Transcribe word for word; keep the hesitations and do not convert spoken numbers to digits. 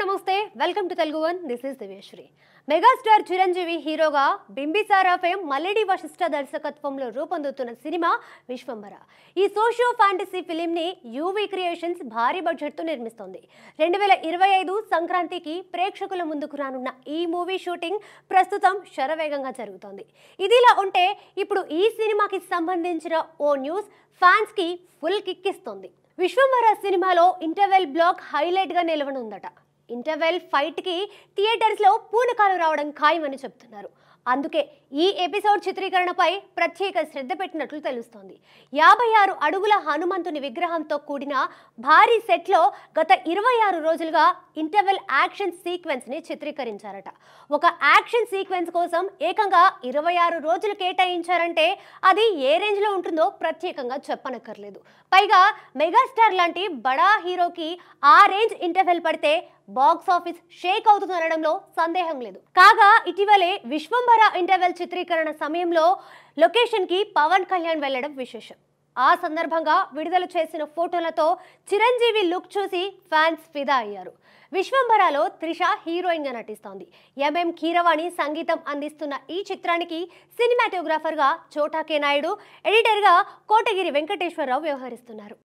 నమస్తే welcome to Telugu one this is Divyasri megastar Chiranjeevi హీరోగా Bimbisara fame Malledi Vashishtha దర్శకత్వంలో రూపొందుతున్న సినిమా విశ్వంభర. ఈ సోషియో ఫ్యాంటసీ ఫిలిం ని యూవీ క్రియేషన్స్ భారీ బడ్జెట్ తో నిర్మిస్తోంది. రెండు వేల ఇరవై ఐదు సంక్రాంతికి ప్రేక్షకుల ముందుకు రానున్న ఈ మూవీ షూటింగ్ ప్రస్తుతం శరవేగంగా జరుగుతోంది. ఇదిలా ఉంటే ఇప్పుడు ఈ సినిమాకి సంబంధించిన ఓ న్యూస్ ఫ్యాన్స్ కి ఫుల్ కిక్ ఇస్తోంది. విశ్వంభర సినిమాలో ఇంటర్వెల్ బ్లాక్ హైలైట్ గా నిలవనుందట. ఇంటర్వెల్ ఫైట్ కి థియేటర్స్ లో పూనకాలు రావడం ఖాయమని చెప్తున్నారు. అందుకే ఈ ఎపిసోడ్ చిత్రీకరణపై ప్రత్యేక శ్రద్ధ పెట్టినట్లు తెలుస్తోంది. యాభై ఆరు అడుగుల హనుమంతుని విగ్రహంతో కూడిన భారీ సెట్లో గత ఇరవై ఆరు రోజులుగా ఇంటర్వెల్ యాక్షన్ సీక్వెన్స్ ని చిత్రీకరించారట. ఒక యాక్షన్ సీక్వెన్స్ కోసం ఏకంగా ఇరవై ఆరు రోజులు కేటాయించారంటే అది ఏ రేంజ్ లో ఉంటుందో ప్రత్యేకంగా చెప్పనక్కర్లేదు. పైగా మెగాస్టార్ లాంటి బడా హీరోకి ఆ రేంజ్ ఇంటర్వెల్ పడితే బాక్స్ ఆఫీస్ షేక్ అవుతుందనడంలో సందేహం లేదు. కాగా ఇటీవలే విశ్వంభర ఇంటర్వెల్ చిత్రీకరణ సమయంలో లొకేషన్ కి పవన్ కళ్యాణ్ వెళ్లడం విశేషం. ఆ సందర్భంగా విడుదల చేసిన ఫోటోలతో చిరంజీవి లుక్ చూసి ఫ్యాన్స్ ఫిదా అయ్యారు. విశ్వంభరలో త్రిష హీరోయిన్ గా నటిస్తోంది. ఎంఎం కీరవాణి సంగీతం అందిస్తున్న ఈ చిత్రానికి సినిమాటోగ్రాఫర్ గా చోటా కే నాయుడు, ఎడిటర్ గా కోటగిరి వెంకటేశ్వరరావు వ్యవహరిస్తున్నారు.